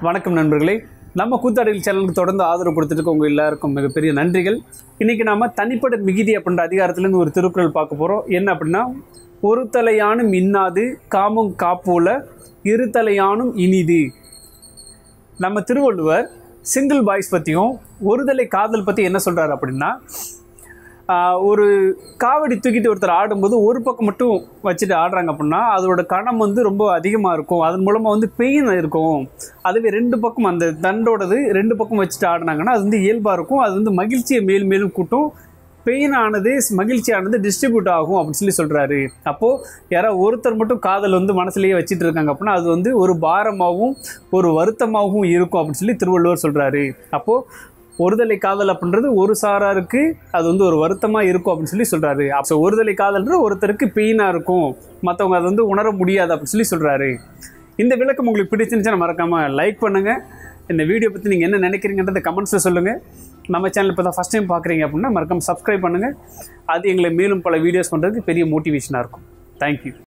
வணக்கம் நண்பர்களே, நம்ம கூத்தாடிகள் சேனலுக்கு தொடர்ந்து ஆதரவு கொடுத்துட்டு உங்கள் எல்லாருக்கும் மிகப்பெரிய நன்றிகள். இன்றைக்கி நாம் தனிப்பட மிகுதி அப்படின்ற அதிகாரத்துலேருந்து ஒரு திருக்குறள் பார்க்க போகிறோம். என்ன அப்படின்னா, ஒரு தலையானும் இன்னாது காமம் காப்போல இரு தலையானும் இனிது. நம்ம திருவள்ளுவர் சிங்கிள் பாய்ஸ் பற்றியும் ஒருதலை காதல் பற்றி என்ன சொல்கிறார் அப்படின்னா, ஒரு காவடி தூக்கிட்டு ஒருத்தர் ஆடும்போது ஒரு பக்கம் மட்டும் வச்சுட்டு ஆடுறாங்க அப்படின்னா அதோட கணம் ரொம்ப அதிகமாக இருக்கும், அதன் மூலமாக பெயின் இருக்கும். அதுவே ரெண்டு பக்கம் அந்த தண்டோடது ரெண்டு பக்கம் வச்சுட்டு ஆடினாங்கன்னா அது இயல்பாக இருக்கும், அது மகிழ்ச்சியை மேலும் மேலும் கூட்டும், பெயினானது மகிழ்ச்சியானது டிஸ்ட்ரிபியூட் ஆகும் அப்படின்னு சொல்கிறாரு. அப்போது யாராவது ஒருத்தர் மட்டும் காதல் மனசுலேயே வச்சுட்டு இருக்காங்க அப்படின்னா அது ஒரு பாரமாகவும் ஒரு வருத்தமாகவும் இருக்கும் அப்படின்னு திருவள்ளுவர் சொல்கிறாரு. அப்போது ஒருதலை காதல் அப்படின்றது ஒரு சாராருக்கு அது ஒரு வருத்தமாக இருக்கும் அப்படின்னு சொல்கிறாரு. அப்போ ஒருதலை காதல்ன்றது ஒருத்தருக்கு பெயினாக இருக்கும், மற்றவங்க அது உணர முடியாது அப்படின்னு சொல்கிறாரு. இந்த விளக்கம் உங்களுக்கு பிடிச்சிருந்துச்சுன்னா மறக்காமல் லைக் பண்ணுங்கள். இந்த வீடியோ பற்றி நீங்கள் என்ன நினைக்கிறீங்கன்றதை கமெண்ட்ஸில் சொல்லுங்கள். நம்ம சேனல் இப்போ தான் ஃபஸ்ட் டைம் பார்க்குறீங்க அப்படின்னா மறக்காமல் சப்ஸ்கிரைப் பண்ணுங்கள். அது எங்களை மேலும் பல வீடியோஸ் பண்ணுறதுக்கு பெரிய மோட்டிவேஷனாக இருக்கும். தேங்க்யூ.